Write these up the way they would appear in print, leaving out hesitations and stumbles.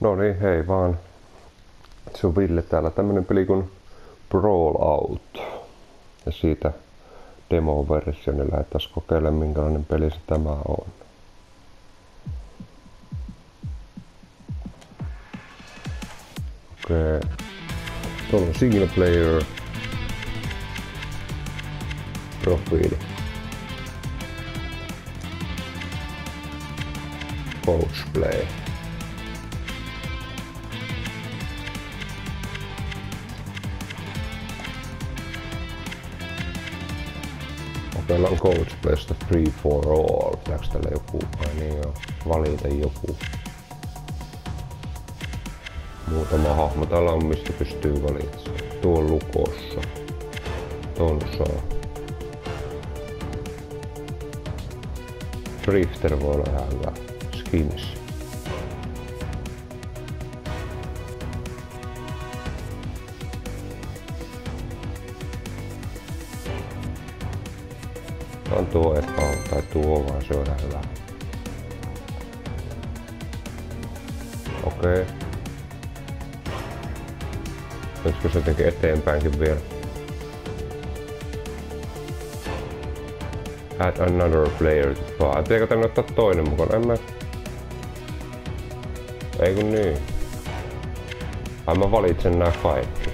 No niin, hei vaan. Se on Ville täällä. Tämmönen peli kuin Brawl Out. Ja siitä demo-versio, niin lähdettäis kokeilemaan minkälainen peli se tämä on. Okei. Tuolla on single player. Profiili. Coach play. Kokeillaan Coach Playsta Free for All. Pitääks tällä joku? Ai niin joo. Valita joku. Muutama hahmo täällä on, mistä pystyy valitsemaan. Tuo on lukossa. Ton saa. Drifter voi olla ihan hyvä. Skins. On tuo epäo tai tuo vaan, se on ihan hyvä. Okei. Olisiko se jotenkin eteenpäinkin vielä? Add another player to party. Pitääkö tänne ottaa toinen mukaan? En mä... Ei kun niin. Ai mä valitsen nää kaikki.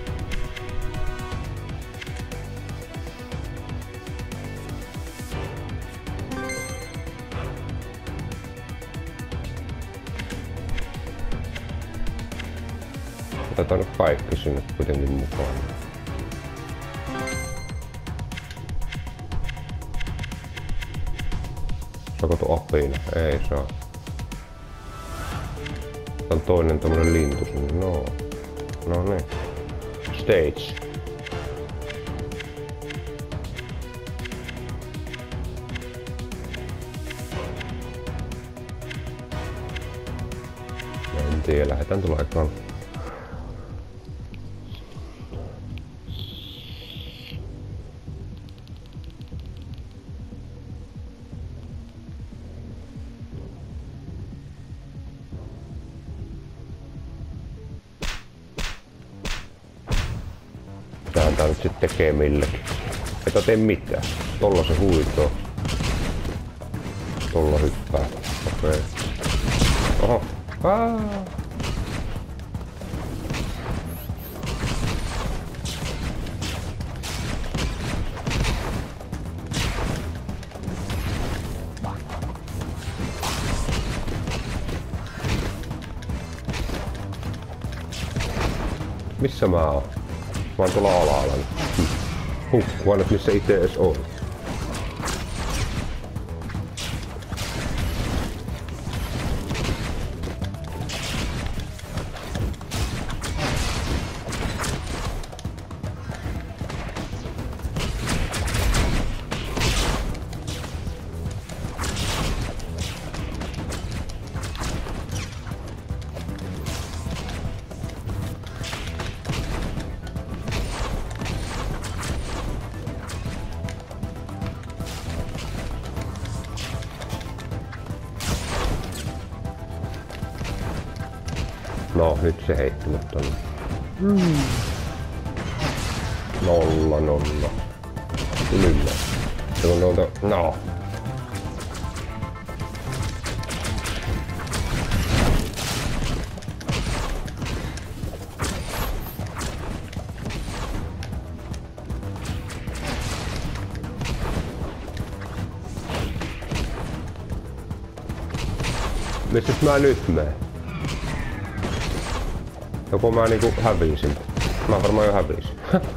Otetaan nyt kaikki sinne kuitenkin mukaan. Saako tuo apina? Ei saa. Tää on toinen tommonen lintu sinne. No. No niin. Stage. En tiedä, lähetään tulla ekaan. Mitähän tää nyt sit tekee millekin? Etä tee mitään. Tolla se huitoo. Tolla hyppää. Okei. Oho. Missä mä oon? Mä oon tuolla alhaalla nyt. Hukkua nyt missä ite edes on. No, nyt se heitti mut tonne. Nolla. Yllä. Se on noilta... No. Missäs mä nyt menen? Joko mä niinku hävisin? Mä varmaan jo hävisin.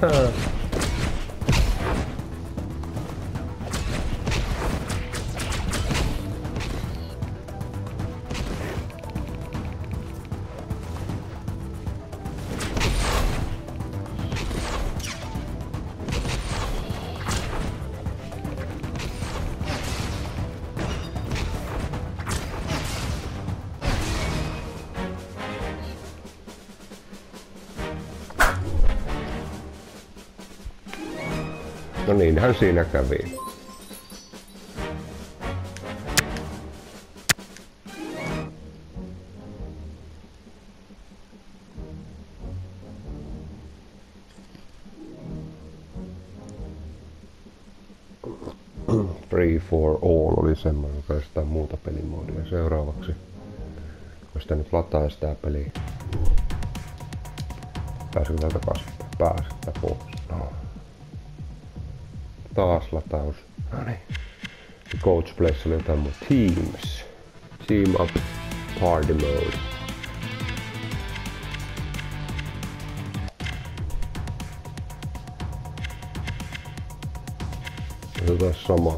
No niinhän siinä kävi. Free for All oli semmoinen, joka olisi jotain muuta pelimoodia. Seuraavaksi, kun sitä nyt lataa sitä peliä. Pääsikö täältä takaisinpäin? Pääsikö pois? No. Taas lataus. No niin. Coach Playssa oli jotain muuta. Teams. Team Up Party Mode. Jotain samaa.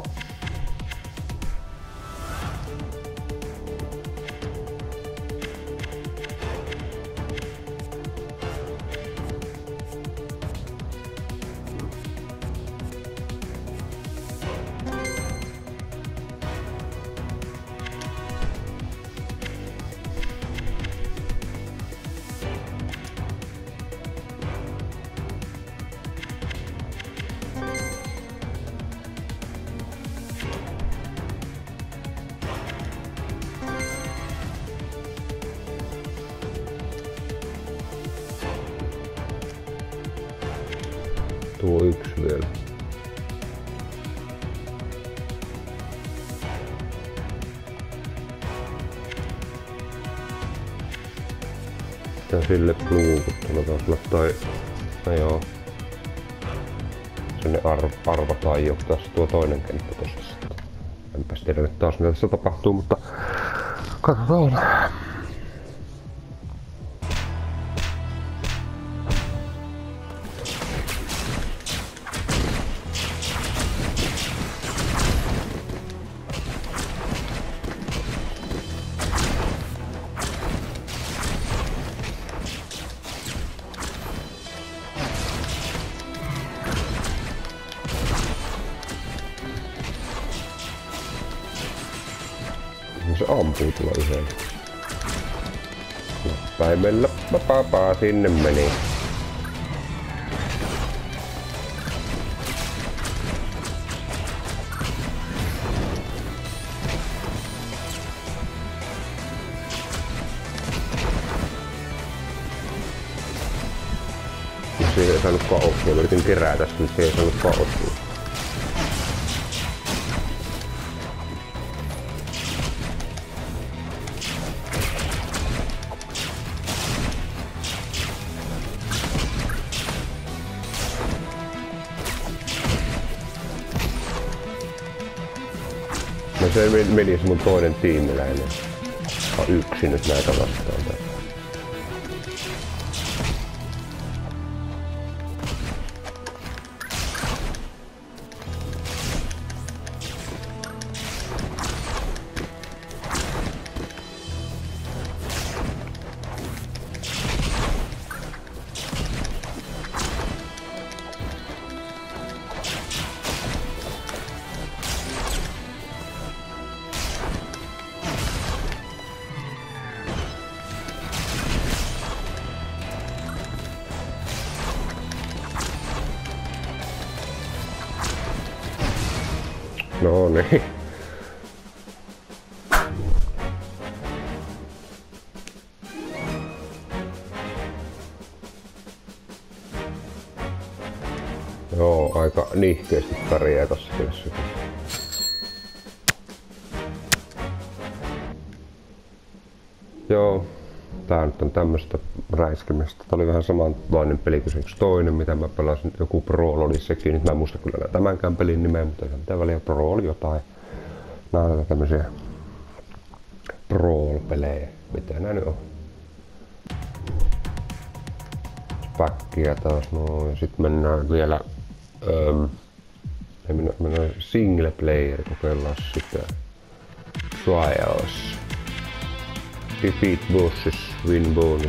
Tuo yksi vielä. Tää sille pluukuttua taas toi. No joo. Sinne arvataan jo tässä tuo toinen kenttä tosissaan. Enpäs tiedä nyt taas mitä tässä tapahtuu, mutta katsotaan. Se ampuu tulla yhdellä. Päimellä papaa sinne meni. Se ei saanut kausua. Mä yritin kerätä sitä, mutta se ei saanut kausua. No se meni se mun toinen tiimiläinen. Yksi nyt näitä vastaan. No niin. Joo, aika nihkeesti pärjää tossa pelissä. Joo, tää nyt on tämmöstä räiskimistä. Tää oli vähän samanlainen peli kuin yksi toinen, mitä mä pelasin. Joku Brawl oli sekin. Nyt mä en muista kyllä tämänkään pelin nimeä, mutta ei mitään väliä. Brawl jotain. Nää on näitä tämmösiä Brawl-pelejä. Mitä nää nyt on? Päkkiä taas noin. Ja sit mennään vielä mennään single player, kokeillaan sitä. Trials. Defeat bosses, win bonus.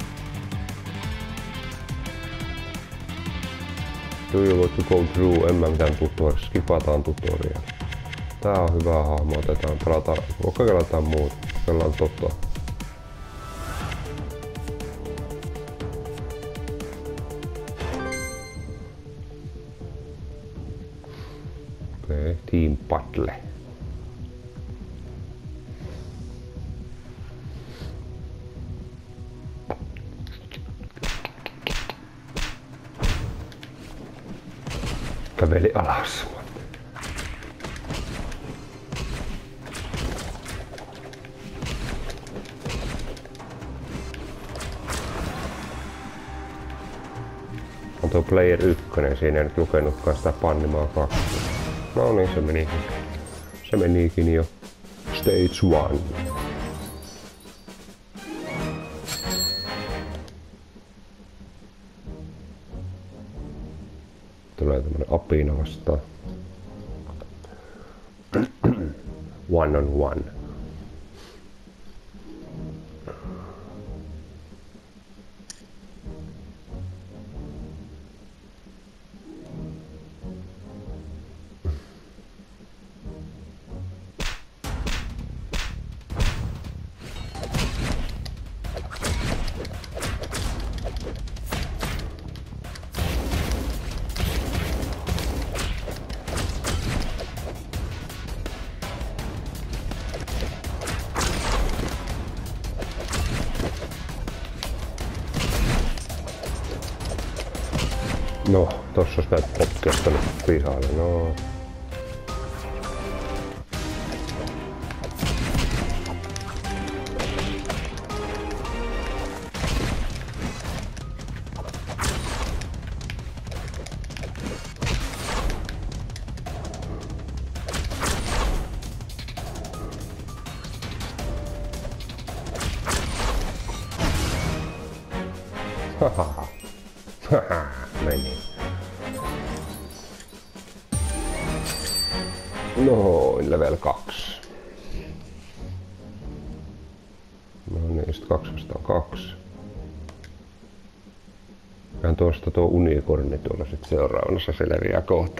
Do you want to go through? En mä mitään tutorial, skipataan tutorial. Tää on hyvä hahmo, otetaan, pelataan, kokeillaan muuta, kokeillaan tota. Okei, Team Battle. Käveli alas. tuo player 1, siinä ei nyt lukenutkaan sitä Pannimaa 2. No niin, se menikin. Se menikin jo. Stage 1. Tulee tämmönen apina vastaan. 1-on-1. No, tossa olisi näitä potkestanut pihalle, no. Haha. Haha, meni. Noin, level 2. No niin, sit 2 vastaan 2. Käyn tuosta tuo unikorni tuolla sit seuraavana, se selviää kohta.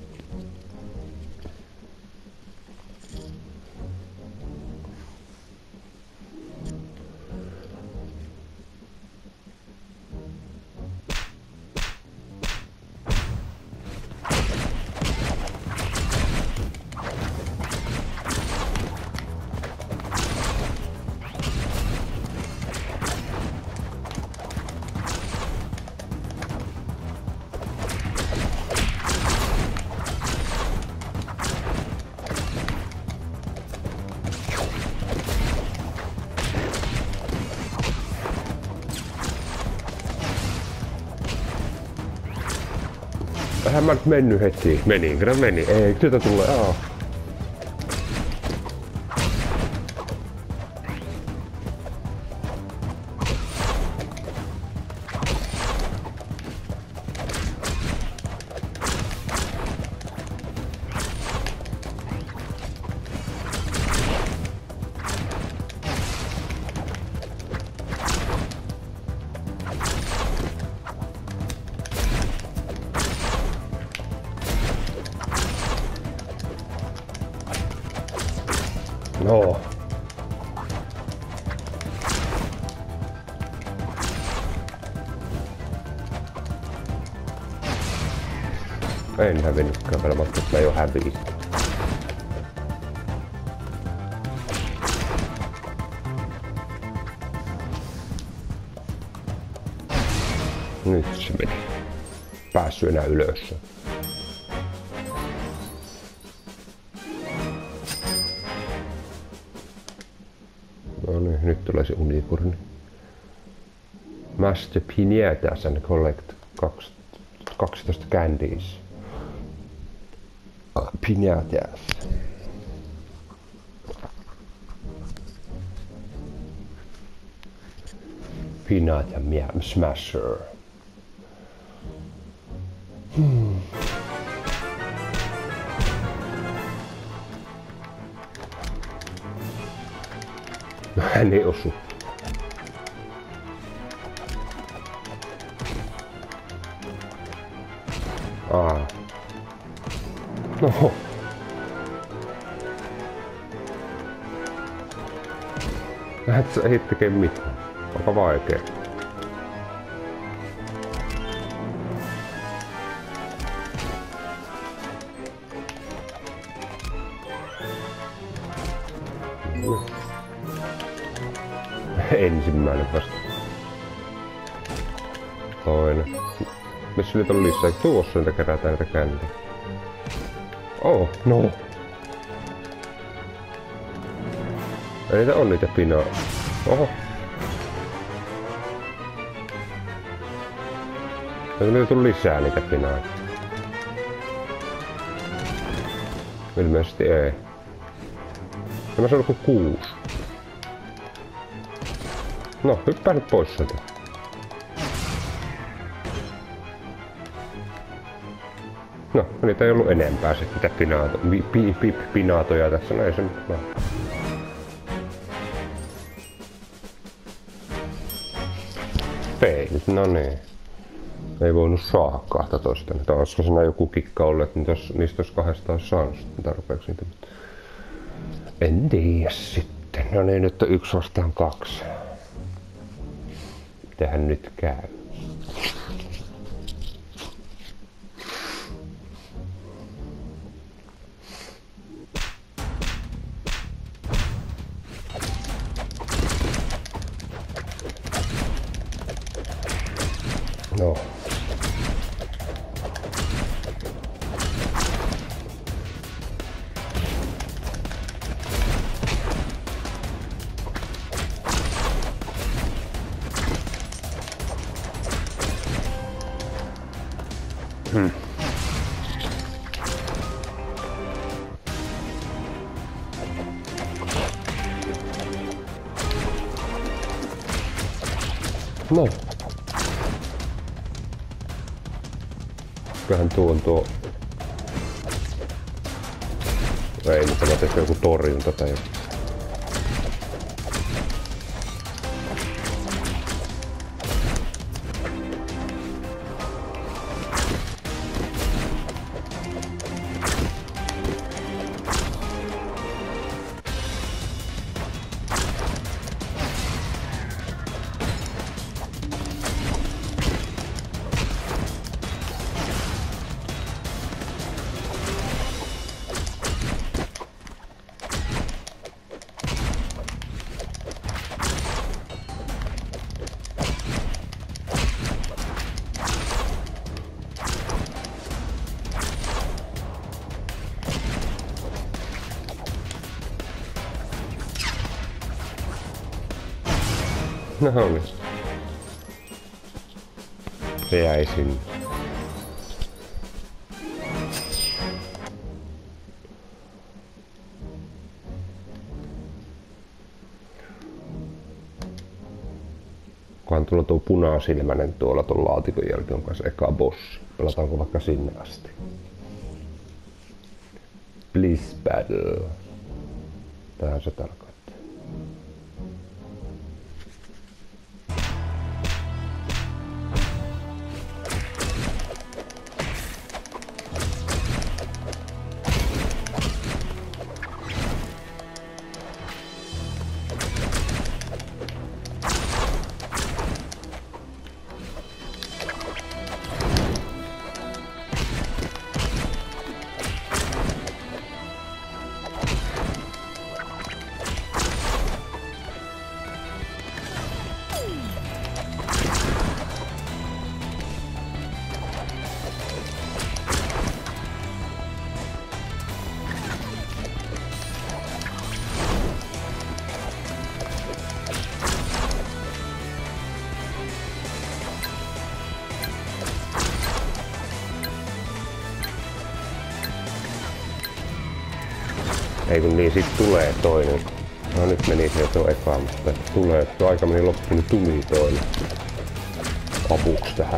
Eihän mä nyt mennyt heti. Meninkö? Meni. Ei, sieltä tulee. No. En hävinnytkään vielä, mutta mä jo häviin. Nyt se meni. Päässyt enää ylös. No niin, nyt tulee se unikorni. Master Piñatas and collect 12 candies. Piñatas. Piñata Smasher. No hän ei osu. No. Et sä ei tekee mitään. Aika vaikea. Ensimmäinen vasta. Toinen. Missä nyt on lisää? Tuossa niitä kerätään niitä käntiä. Oh, no. Ei niitä on niitä pinaa. Oho. Onko niitä tullut lisää niitä pinaita? Ilmeisesti ei. Tämä on joku 6. No, hyppää nyt pois sieltä. No, niitä ei ollut enempää sitten mitä pinaatoja tässä. No ei se nyt vaan. Fail, no niin. Ei voinut saada 12. Nyt olisiko siinä joku kikka ollut, niin niistä olisi 2 olisi saanut tarpeeksi niitä. En tiedä sitten. No niin, nyt on 1 vastaan 2. Mitähän nyt käy? No. No. Kyllähän tuo on tuo... Ei, mutta mä tein joku torjunta tai joku. No niin. Se jäi sinne. Kunhan tuolla tuo punasilmäinen tuolla tuon laatikon jälkeen on kanssa eka bossi. Pelataanko vaikka sinne asti? Bliss Battle. Tähän se tarkoittaa. Ei kun niin, sit tulee toinen. No nyt meni se tuo eka, mutta tulee, tuo aika meni loppuun, niin tuli toinen. Apuks tähän.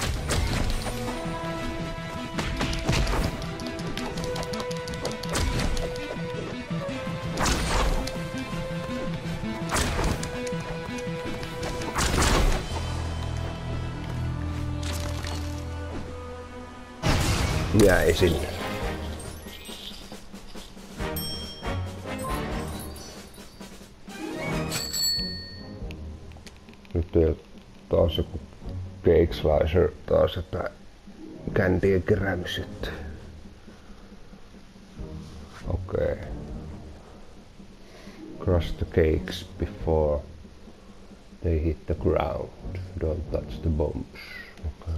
Jäi sinne. Nyt taas joku Cake Slicer, taas jotain käntien keräämiset. Okei. Crush the cakes before they hit the ground. Don't touch the bombs. Okay.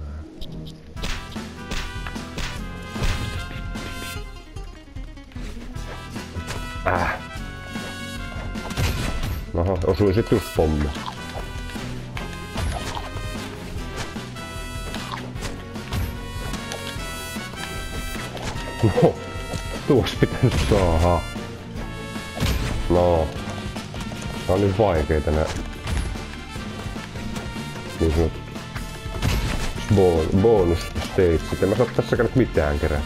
Oho, osui sit just pommi. No, tuossa pitäisi saada. No. Tää on niin vaikeita nää. Niin sanotut bonus stageit. En mä saa tässäkään nyt mitään kerätä.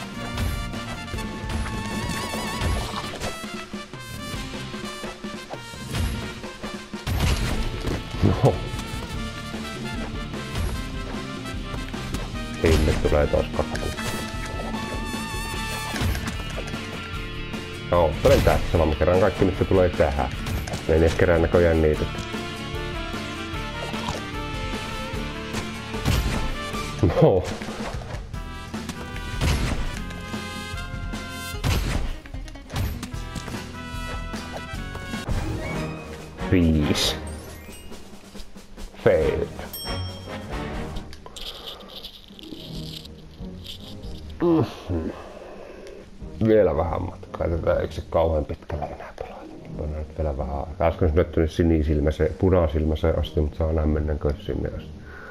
No. Heille tulee taas kakku. No, olen tässä vaan mä kerään kaikki mitkä tulee tähän. Mä en edes kerää näköjään niitä. No. Viis. Failed. Vielä vähän matkaa. Tätä ei se kauhean pitkällä enää pelata. On nyt vielä vähän aikaa. Äsken olisi näyttänyt sinisilmäseen, punasilmäseen asti, mutta saa nähdä mennäänkö sinne asti.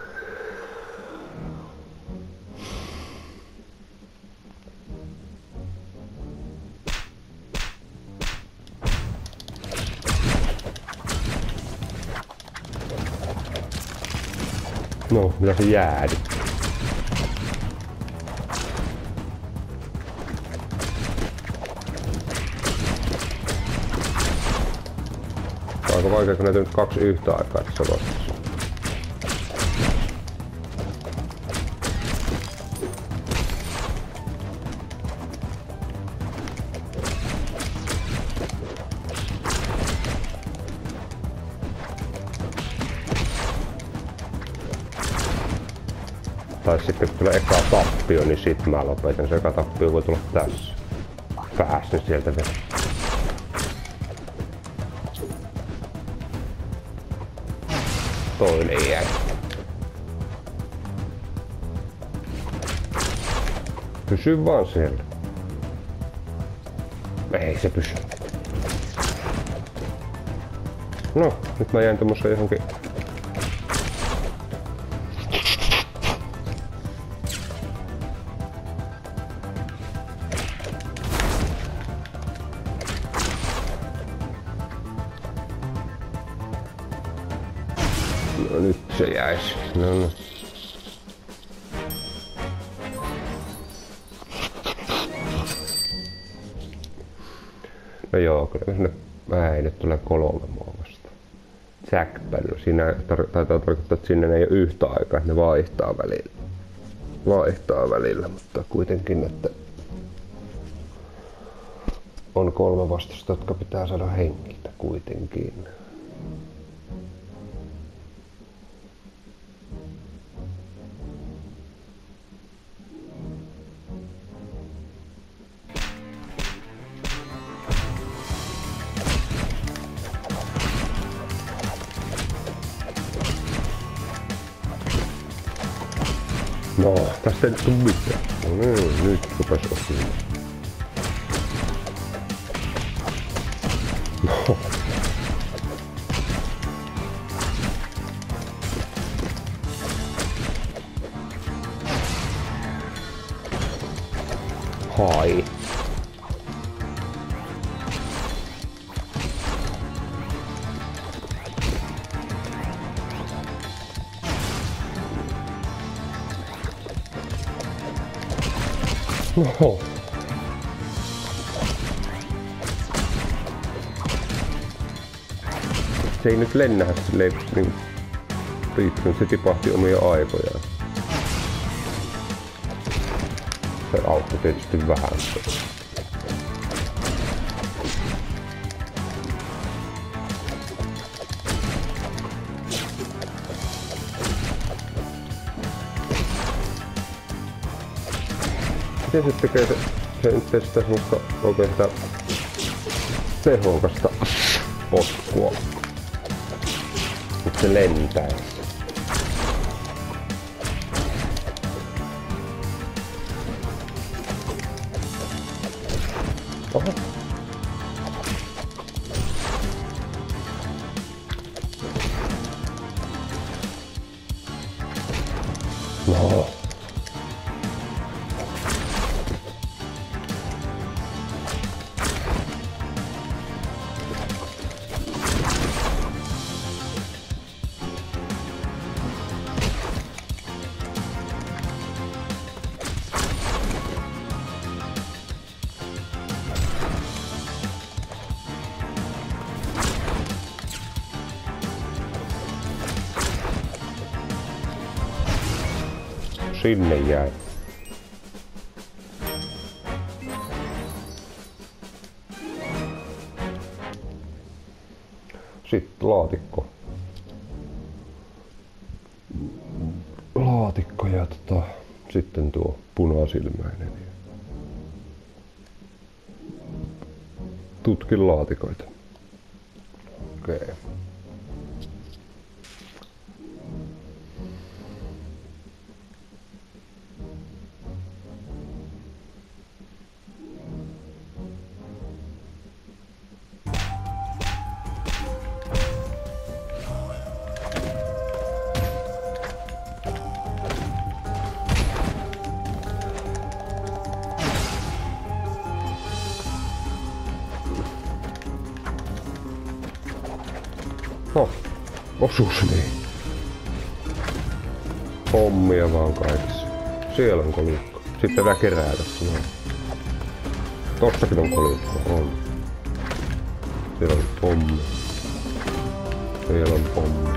No, mitä se jäädi? Aika vaikea, kun näitä nyt kaksi yhtä aikaa tässä vastassa. Tai sitten kun tulee eka tappio, niin sit mä lopetan. Se eka tappio voi tulla tässä. Pääsin sieltä vielä. Toinen jäi. Pysy vaan siellä. Ei se pysy. No, nyt mä jäin tommoseen johonkin. No nyt se jäis. No. No joo, kyllä sinne vähäille tulee 3 mua vastaan. Jackpad, siinä taitaa tarkoittaa, että sinne ei ole yhtä aikaa, että ne vaihtaa välillä. Mutta kuitenkin, että on 3 vastasta, jotka pitää saada hengitä kuitenkin. No, tästä ei nyt tuu mitään. No niin, nyt rupes osumaan. No. Hai. No. Se ei nyt lennä silleen niin riittänyt, se tipahti omia aikojaan. Se auttoi tietysti vähän. Miten se tekee se nyt testaa semmoista oikein sitä tehokasta potkua. Nyt se lentäisi. Oho. No. sinne jäi. Sitten laatikko. Laatikko ja sitten tuo punasilmäinen. Tutkin laatikoita. Okei. Okay. No, osuus niin. Pommia vaan kaikissa. Siellä on kolikko. Sitten tää kerää tässä noin. Tossakin on kolikko. On. Siellä on pommi. Siellä on pommi.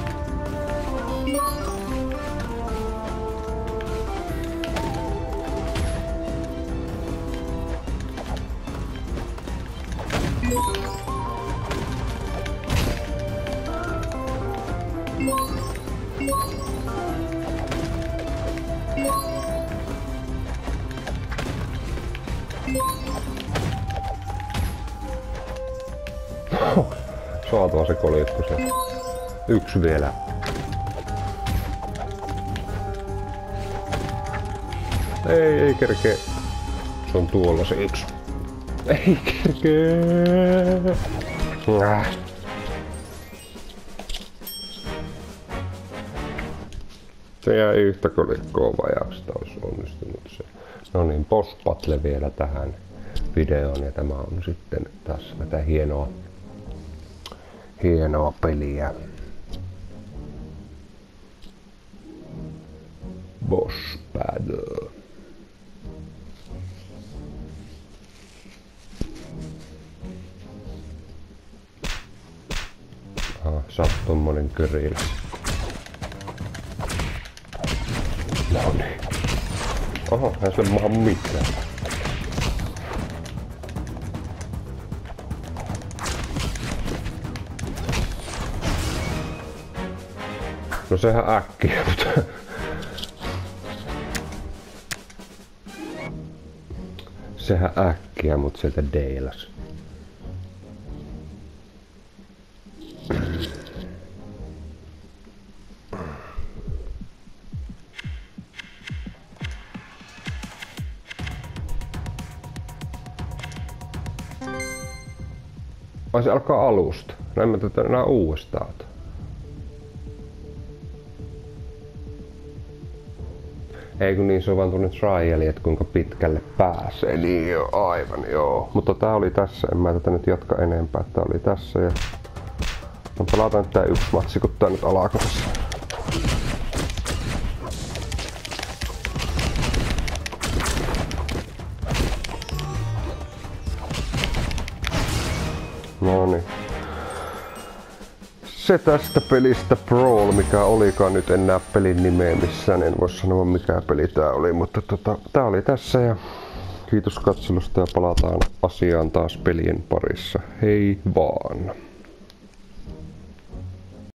Saatava se kolikko se. Yksi vielä. Ei kerkee. Se on tuolla se yksi. Ei kerkee. Se jäi yhtä kolikkoa vajaaksi, että olisi onnistunut se. No niin, boss battle vielä tähän videoon ja tämä on sitten taas tätä hienoa peliä. Boss battle. Sä oot tommonen körillä. No niin. Oho, hän sille maha mitään. No sehän äkkiä, mutta... Sehän äkkiä, mut sieltä deilas. Vai se alkaa alusta? Näin mä tätä enää uudestaan. Ei kun niin, se on vaan tuonne triali, että kuinka pitkälle pääsee. Niin joo, aivan joo. Mutta tää oli tässä, en mä tätä nyt jatka enempää. Tää oli tässä ja... No pelataan nyt tää yksi matsi, kun tää nyt alkaa tässä. No niin. Se tästä pelistä Brawl, mikä olikaan nyt enää pelin nimeä missään, en voi sanoa mikä peli tää oli, mutta tää oli tässä ja kiitos katselusta ja palataan asiaan taas pelien parissa. Hei vaan!